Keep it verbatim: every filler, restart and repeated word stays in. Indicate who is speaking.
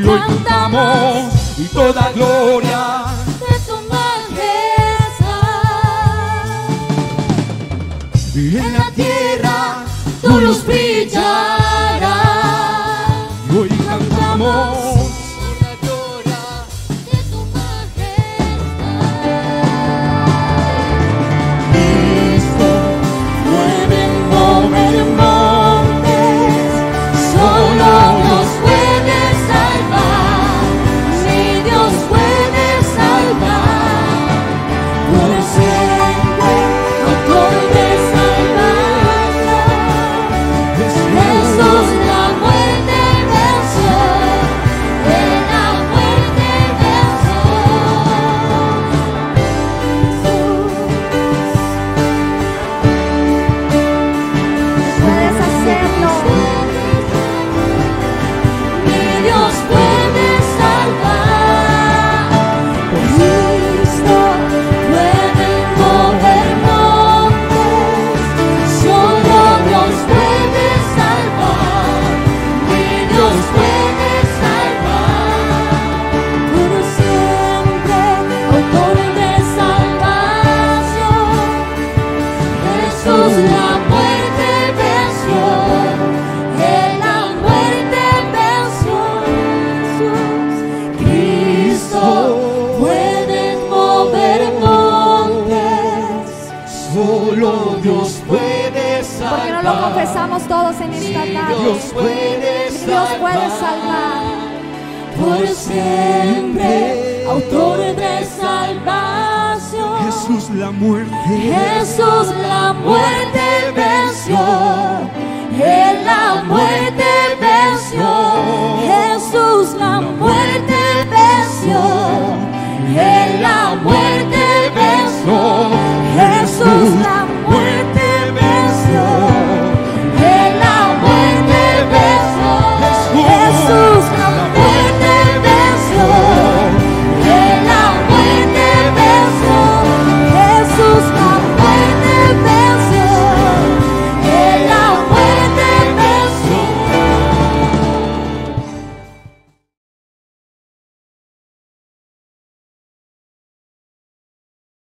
Speaker 1: hoy cantamos y toda gloria
Speaker 2: de tu majestad.
Speaker 1: y en la tierra
Speaker 2: Tu luz brillará.
Speaker 1: y hoy cantamos
Speaker 2: la gloria de tu majestad.
Speaker 1: Cristo
Speaker 2: Puede mover montes, solo Dios puede salvar. Si Dios puede salvar, por siempre, autor de salvación. Jesús la muerte venció, de la muerte venció.
Speaker 3: Puedes hacerlo.
Speaker 2: Mi Dios puede salvar. Cristo puede mover montes, solo Dios puede salvar. Mi Dios puede salvar. Por siempre, autor de salvación. Jesús la muerte venció, en la muerte venció. Jesús, Cristo puede mover montes.
Speaker 1: solo Dios puede
Speaker 3: ¿Por qué no lo
Speaker 1: salvar.
Speaker 3: confesamos todos en esta tarde?
Speaker 1: Dios puede
Speaker 3: Dios puede salvar.
Speaker 2: Por siempre, autor de salvación.
Speaker 1: Jesús la muerte
Speaker 2: Jesús la muerte venció, en la muerte